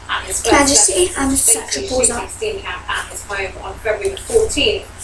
Majesty and such a pause up. Camp at his home on February the 14th.